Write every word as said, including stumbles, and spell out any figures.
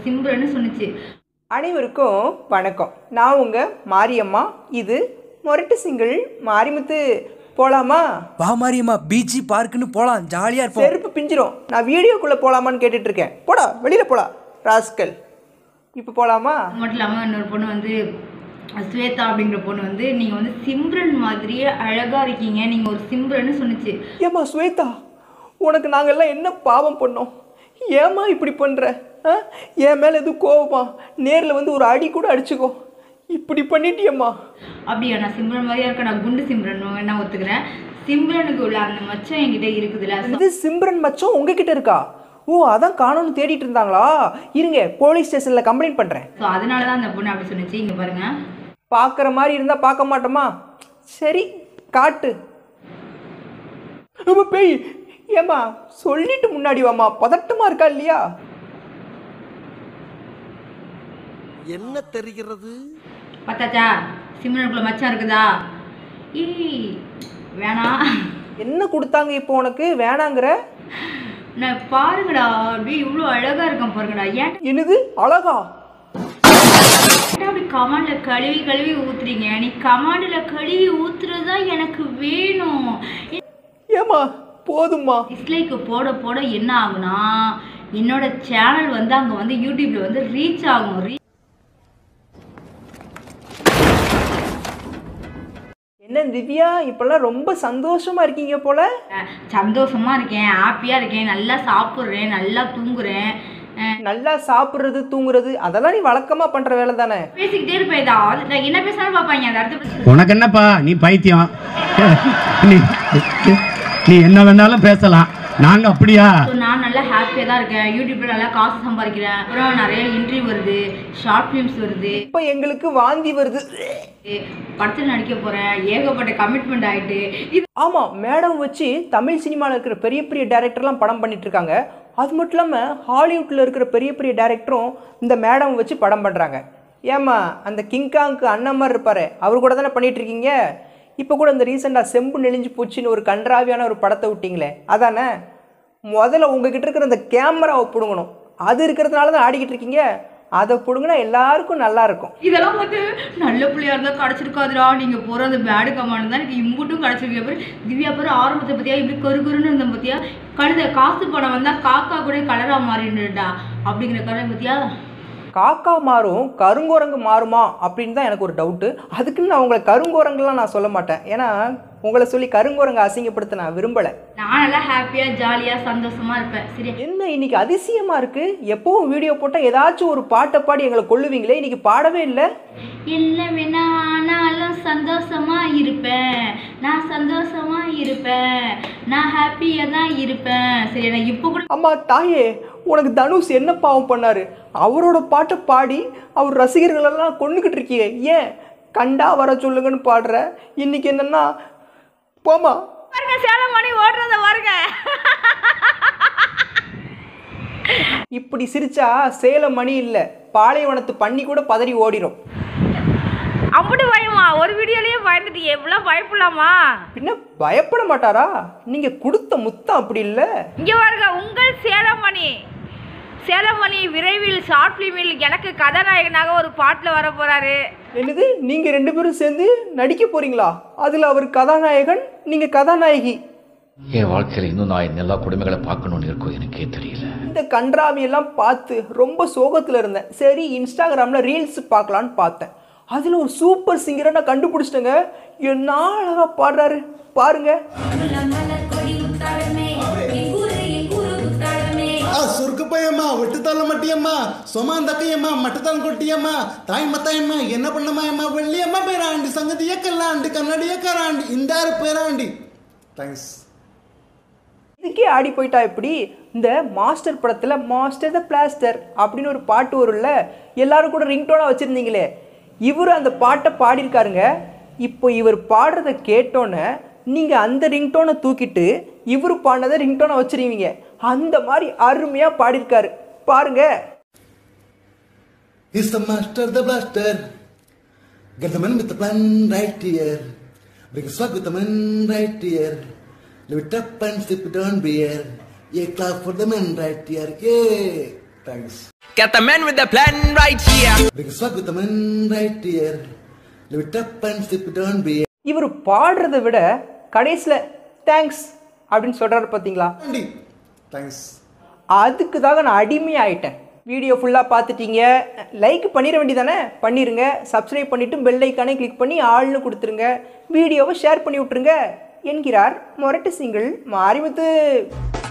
சிம்ரன்னு சொன்னுச்சு. அனைவருக்கும் வணக்கம். நான் உங்க மாரியம்மா. இது மொரட்டு சிங்கிள் மாரிமுத்து. போலாமா? வா மாரியம்மா, பீச் பார்க்குன்னு போலாம், ஜாலியா இருப்போம். செருப்பு பிஞ்சிரும். நான் வீடியோக்குள்ள போலாமான்னு கேட்டுட்டு இருக்கேன். போடா வெளியில போடா ராஸ்கல். இப்போ போலாமா? மட்டும் இல்லாமல் இன்னொரு பொண்ணு வந்து ஸ்வேதா அப்படிங்கிற பொண்ணு வந்து நீங்கள் வந்து சிம்ரன் மாதிரியே அழகாக இருக்கீங்க, நீங்கள் ஒரு சிம்ரன்னு சொன்னிச்சு. ஏம்மா ஸ்வேதா, உனக்கு நாங்கள்லாம் என்ன பாவம் பண்ணோம்? ஏம்மா இப்படி பண்ணுற? ஆ என் மேலே எதுவும் கோவமா? நேரில் வந்து ஒரு அடி கூட அடிச்சுக்கோ. இப்படி பண்ணிட்டியம்மா. அப்படியா? நான் சிம்ரன் மாதிரியா இருக்க, நான் குண்டு சிம்ரன் என்ன ஒத்துக்கிறேன். சிம்ரனுக்கு உள்ள அந்த மச்சம் என்கிட்ட இருக்குதுல்ல. இது சிம்ரன் மச்சம் உங்ககிட்ட இருக்கா? ஓ, அதான் காணோன்னு தேடிட்டு இருந்தாங்களா? இருங்க, போலீஸ் ஸ்டேஷனில் கம்ப்ளைண்ட் பண்ணுறேன். ஸோ அதனால தான் அந்த பொண்ணு அப்படி சொன்னிச்சு. இங்கே பாருங்க, பார்க்குற மாதிரி இருந்தால் பார்க்க மாட்டோமா? சரி காட்டு. ரொம்ப பேய். ஏம்மா சொல்லிட்டு முன்னாடி வாமா, பதட்டமா இருக்கா இல்லையா? என்ன தெரிகிறது? பார்த்தாச்சா சிம்ரனுக்குள்ள மச்சம் இருக்குதா? ஏய் வேணாம். என்ன கொடுத்தாங்க இப்போ உனக்கு வேணாங்கிற? நான் பாருங்கடா, அப்படியே இவ்வளோ அழகா இருக்கேன் பாருங்கடா. ஏன் என்னது அழகா? அப்படி கமாண்ட்ல கழுவி கழுவி ஊத்துறீங்க. நீ கமாண்ட்ல கழுவி ஊத்துறது தான் எனக்கு வேணும். ஏமா போதுமா? டிஸ்லைக்கு போட போட என்ன ஆகுனா, என்னோட சேனல் வந்து அங்கே வந்து யூடியூப்ல வந்து ரீச் ஆகும். என்ன திவ்யா, இப்பெல்லாம் ரொம்ப சந்தோஷமா இருக்கீங்க போல. சந்தோஷமா இருக்கேன், ஹாப்பியா இருக்கேன், நல்லா சாப்பிட்றேன், நல்லா தூங்குறேன். நல்லா சாப்பிட்றது தூங்குறது அதெல்லாம் நீ வழக்கமா பண்ற வேலை தானே? பேசிக்கிட்டே இருப்பேன். நான் என்ன பேசாலும் பார்ப்பாங்க. அந்த அடுத்த உனக்கு என்னப்பா, நீ பைத்தியம். நீ நீ என்ன வேணாலும் பேசலாம், நாங்க அப்படியா? நான் நல்லா ஹாப்பியாக தான் இருக்கேன். யூடியூப்ல நல்லா காசு சம்பாதிக்கிறேன். அப்புறம் நிறைய இன்டர்வியூ வருது, ஷார்ட் ஃபிலிம்ஸ் வருது. இப்போ எங்களுக்கு வாந்தி வருது. படத்தில் நடிக்க போறேன். ஏகப்பட்ட கமிட்மெண்ட் ஆயிட்டு. இது ஆமாம், மேடம் வச்சு தமிழ் சினிமாவில் இருக்கிற பெரிய பெரிய டேரக்டர்லாம் படம் பண்ணிட்டு இருக்காங்க. அது மட்டும் இல்லாமல் ஹாலிவுட்டில் இருக்கிற பெரிய பெரிய டேரக்டரும் இந்த மேடம் வச்சு படம் பண்ணுறாங்க. ஏம்மா அந்த கிங்காங்க்கு அண்ணன் மாதிரி இருப்பார், அவர் கூட தானே பண்ணிட்டு இருக்கீங்க. இப்போ கூட இந்த ரீசெண்டாக செம்பு நெளிஞ்சு போச்சுன்னு ஒரு கன்றாவியான ஒரு படத்தை விட்டீங்களே, அதானே? முதல்ல உங்ககிட்ட இருக்கிற அந்த கேமராவை பிடுங்கணும். அது இருக்கிறதுனால தான் ஆடிக்கிட்டு இருக்கீங்க. அதை பிடுங்கினா எல்லாருக்கும் நல்லா இருக்கும். இதெல்லாம் வந்து நல்ல பிள்ளையா இருந்தால் கிடச்சிருக்காதுடா. நீங்கள் போகிற அந்த பேடு கமாண்ட் தான் எனக்கு இம்புட்டும் கிடச்சிருக்கு. அப்புறம் திவ்யா பேர் ஆரம்பத்தை பற்றியா இப்படி கரு கருன்னு இருந்தேன் பார்த்தியா? கழுத காசு பணம் வந்தால் காக்கா கூட கலராக மாறிடுடா அப்படிங்கிற கதை பார்த்தியா? காக்கா மாறும், கருங்கோரங்கு மாறுமா அப்படின்னு தான் எனக்கு ஒரு டவுட்டு. அதுக்குன்னு நான் உங்களை கருங்கோரங்கெல்லாம் நான் சொல்ல மாட்டேன். ஏன்னா உங்களை சொல்லி கருங்கோரங்க அசிங்கப்படுத்த நான் விரும்பலை. நான் நல்லா ஹாப்பியாக ஜாலியாக சந்தோஷமாக இருப்பேன். சரியா? என்ன இன்னைக்கு அதிசயமாக இருக்குது? எப்போவும் வீடியோ போட்டால் ஏதாச்சும் ஒரு பாட்டை பாடி எங்களை கொள்ளுவீங்களே, இன்னைக்கு பாடவே இல்லை. என்ன வேணா ஆனாலும் சந்தோஷமா இருப்பேன், நான் சந்தோஷமா இருப்பேன், நான் ஹாப்பியாக தான் இருப்பேன். சரி, நான் இப்போ கூட அம்மா தாயே, உனக்கு தனுஷ் என்ன பாவம் பண்ணாரு? அவரோட பாட்டை பாடி அவர் ரசிகர்களெல்லாம் கொண்டுக்கிட்டு இருக்கீங்க. ஏன் கண்டா வர சொல்லுங்கன்னு பாடுற? இன்னைக்கு என்னன்னா போமா பாருங்க, சேலம் மணி ஓடுறத பாருங்க. இப்படி சிரிச்சா சேலம் மணி இல்லை, பாலைவனத்து பண்ணி கூட பதறி ஓடிடும். அப்படி பயமா? ஒரு வீடியோலயே பயந்துட்டு எவ்வளோ பயப்படலாமா? பின்ன பயப்பட மாட்டாரா? நீங்க கொடுத்த முத்தம் அப்படி இல்லை. இங்க பாருங்க, உங்கள் சேலமணி. சேலமணி விரைவில் ஷார்ட் ஃபிலிமில் எனக்கு கதாநாயகனாக ஒரு பாட்டில் வர போறாரு. என்னது, நீங்க ரெண்டு பேரும் சேர்ந்து நடிக்க போறீங்களா? அதுல அவர் கதாநாயகன், நீங்க கதாநாயகி. என் வாழ்க்கையில் இன்னும் நான் எல்லா குடும்பங்களை பார்க்கணும்னு இருக்கும், எனக்கே தெரியல. இந்த கன்றாவியெல்லாம் பார்த்து ரொம்ப சோகத்தில் இருந்தேன். சரி இன்ஸ்டாகிராமில் ரீல்ஸ் பார்க்கலான்னு பார்த்தேன். அதில் ஒரு சூப்பர் சிங்கரை நான் கண்டுபிடிச்சிட்டேங்க. என்ன அழகாக பாடுறாரு பாருங்க. சுருக்கு பையம்மா, விட்டு தள்ள மாட்டியம்மா, சொமா தக்கையம்மா, மட்டத்தான் கொட்டியம்மா, தாய் மத்தாயம்மா, என்ன பண்ணமாயம்மா, வெள்ளியம்மா பேராண்டி, சங்கதிய கல்லாண்டி, கண்ணடிய கராண்டி, இந்தாரு பேராண்டி. தேங்க்ஸ். இதுக்கே ஆடி போயிட்டா இப்படி? இந்த மாஸ்டர் படத்தில் மாஸ்டர் த பிளாஸ்டர் அப்படின்னு ஒரு பாட்டு வரும்ல, எல்லாரும் கூட ரிங்டோனாக வச்சுருந்தீங்களே, இவர் அந்த பாட்டை பாடியிருக்காருங்க. இப்போ இவர் பாடுறதை கேட்டோன்னே நீங்கள் அந்த ரிங்டோனை தூக்கிட்டு இவர் பாடினதை ரிங்டோனை வச்சுருவீங்க. அந்த மாதிரி அருமையாக பாடியிருக்காரு பாருங்க. He's the master, the blaster. Get the man with the plan right here. Bring a slug with the man right here. Lift it up and sip it on beer. Yeah, clap for the man right here. Yeah. Thanks. Get the man with the plan right here. Because fuck with the man right here. Live it up and slip it on beer. இவர் பாடுறதை விட கடைசியில் thanks அப்படின்னு சொல்கிறாரு பார்த்தீங்களா? Thanks. அதுக்கு தாங்க நான் அடிமையாயிட்டேன். Video ஃபுல்லாக பார்த்துட்டீங்க, லைக் பண்ணிட வேண்டியதானே? பண்ணிடுங்க. சப்ஸ்கிரைப் பண்ணிவிட்டு பெல் ஐக்கானே கிளிக் பண்ணி ஆள்னு கொடுத்துருங்க. வீடியோவை ஷேர் பண்ணி விட்ருங்க என்கிறார் மொரட்டு சிங்கிள் மாரிமுத்து.